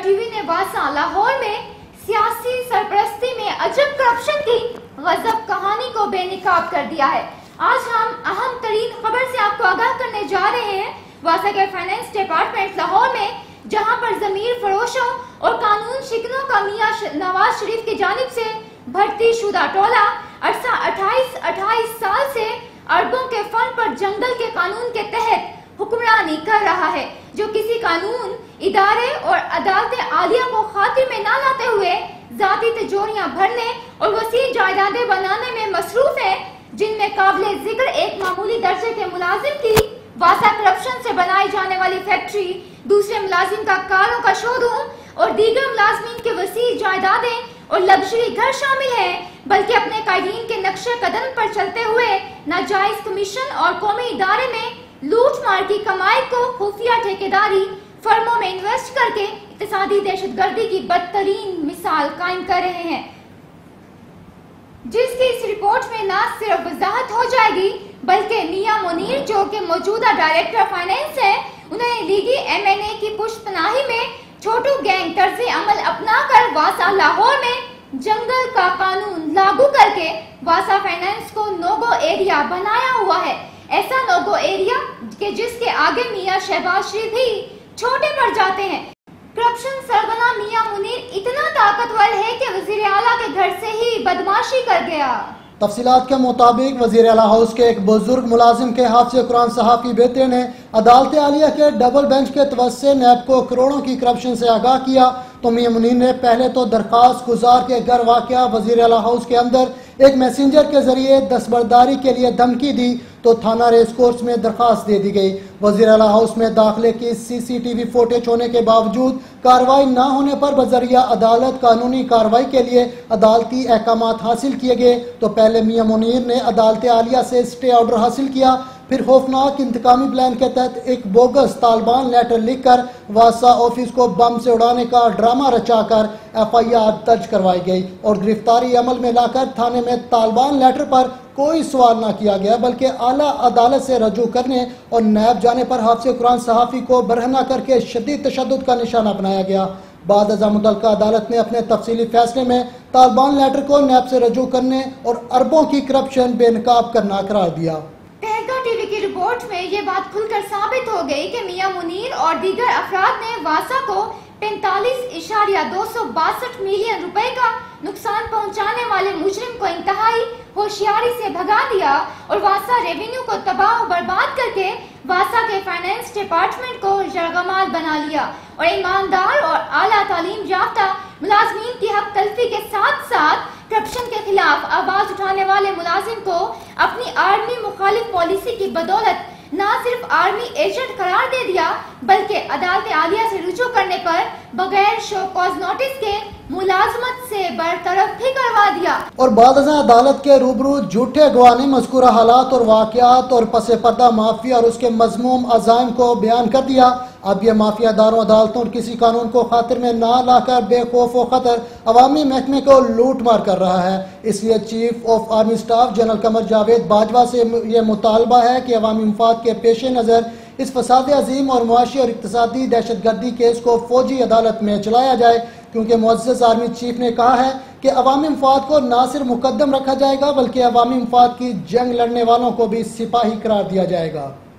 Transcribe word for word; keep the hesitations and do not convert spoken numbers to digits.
T V نے واسا لاہور میں سیاسی سرپرستی میں عجب کرپشن کی غضب کہانی کو بے نقاب کر دیا ہے۔ آج ہم اہم ترین خبر سے آپ کو آگاہ کرنے جا رہے ہیں۔ واسا کے فائنانس ڈپارٹمنٹ لاہور میں جہاں پر ضمیر فروشوں اور قانون شکنوں کا میاں نواز شریف کی جانب سے بھرتی شدہ ٹولہ عرصہ اٹھائیس اٹھائیس سال سے اربوں کے فنڈ پر جنگل کے قانون کے تحت حکمرانی کر رہا ہے، جو کسی قانون ادارے اور عدالت عالیہ کو خاطر میں نہ لاتے ہوئے ذاتی تجوریاں بھرنے اور وسیع جائیدادیں بنانے میں مصروف ہے، جن میں قابل ذکر ایک معمولی درجے کے ملازم کی واسا کرپشن سے بنائی جانے والی فیکٹری، دوسرے ملازم کا کاروں کا شو روم اور دیگر ملازمین کے وسیع جائیدادیں اور لگژری گھر شامل ہیں، بلکہ اپنے قائدین کے نقش قدم پر چلتے ہوئے ناجائز کمیشن اور قومی ادارے میں لوٹ مار کی کمائی کو خفیہ ٹھیکیداری فرموں میں انویسٹ کر کے اقتصادی دہشت گردی کی بدترین مثال قائم کر رہے ہیں، جس کی اس رپورٹ میں نہ صرف وضاحت ہو جائے گی بلکہ میاں منیر جو کہ موجودہ ڈائریکٹر فائنانس ہیں، انہوں نے لیگی ایم این اے کی پشت پناہی میں چھوٹو گینگ طرز عمل اپنا کر واسا لاہور میں جنگل کا قانون لاگو کر کے واسا فائنانس کو نوگو ایریا بنایا ہوا ہے، ایسا نوگو ایریا کہ جس کے آگے میاں شہباز شریف بھی چھوٹے پڑ جاتے ہیں۔ کرپشن سرگنا میاں منیر اتنا طاقتور ہے کہ وزیر اعلیٰ کے گھر سے ہی بدماشی کر گیا۔ تفصیلات کے مطابق وزیر اعلیٰ ہاؤس کے ایک بزرگ ملازم کے حافظ قرآن صحافی بیٹے نے عدالت عالیہ کے ڈبل بینچ کے توسط سے نیب کو کروڑوں کی کرپشن سے آگاہ کیا تو میاں منیر نے پہلے تو درخواست گزار کے گھر واقع وزیر اعلیٰ ہاؤس کے اندر ایک میسنجر کے ذریعے دستبرداری کے لیے دھمکی دی تو تھانہ ریس کورس میں درخواست دے دی گئی۔ وزیر اعلیٰ ہاؤس میں داخلے کی سی سی ٹی وی فوٹیج ہونے کے باوجود کارروائی نہ ہونے پر بذریعہ عدالت قانونی کارروائی کے لیے عدالتی احکامات حاصل کیے گئے تو پہلے میاں منیر نے عدالت عالیہ سے اسٹے آرڈر حاصل کیا، پھر خوفناک انتقامی پلان کے تحت ایک بوگس طالبان لیٹر لکھ کر واسا آفس کو بم سے اڑانے کا ڈرامہ رچا کر ایف آئی آر درج کروائی گئی اور گرفتاری عمل میں لا کر تھانے میں طالبان لیٹر پر کوئی سوال نہ کیا گیا بلکہ اعلیٰ عدالت سے رجوع کرنے اور نیب جانے پر حافظ قرآن صحافی کو برہنہ کر کے شدید تشدد کا نشانہ بنایا گیا۔ بعد ازاں متعلقہ عدالت نے اپنے تفصیلی فیصلے میں طالبان لیٹر کو نیب سے رجوع کرنے اور اربوں کی کرپشن بے نقاب کرنا قرار دیا۔ تہلکہ ٹی وی کی رپورٹ میں یہ بات کھل کر ثابت ہو گئی کہ میاں منیر اور دیگر افراد نے واسا کو پینتالیس اشاریہ دو سو باسٹھ ملین روپے کا نقصان پہنچانے والے مجرم کو انتہائی ہوشیاری سے بھگا دیا اور واسا ریونیو کو تباہ و برباد کر کے واسا کے فائنانس ڈپارٹمنٹ کو یرغمال بنا لیا اور ایماندار اور اعلیٰ تعلیم یافتہ ملازمین کی حق تلفی کے ساتھ ساتھ کرپشن کے خلاف آواز اٹھانے والے ملازم کو اپنی آرمی مخالف پالیسی کی بدولت نہ صرف آرمی ایجنٹ قرار دے دیا بلکہ عدالت عالیہ سے رجوع کرنے پر بغیر شو کاز نوٹس کے ملازمت سے برطرف بھی کروا دیا۔ اور بعد ازاں عدالت کے روبرو جھوٹے گواہ نے مذکورہ حالات اور واقعات اور پس پردہ مافیا اور اس کے مذموم عزائم کو بیان کر دیا۔ اب یہ مافیا داروں عدالتوں اور کسی قانون کو خاطر میں نہ لا کر بے خوف و خطر عوامی محکمے کو لوٹ مار کر رہا ہے۔ اس لیے chief of army staff general Qamar Javed Bajwa سے یہ مطالبہ ہے کہ عوامی مفاد کے پیش نظر اس فساد عظیم اور معاشی اور اقتصادی دہشت گردی کیس کو فوجی عدالت میں چلایا جائے، کیونکہ معزز آرمی چیف نے کہا ہے کہ عوامی مفاد کو نہ صرف مقدم رکھا جائے گا بلکہ عوامی مفاد کی جنگ لڑنے والوں کو بھی سپاہی قرار دیا جائے گا۔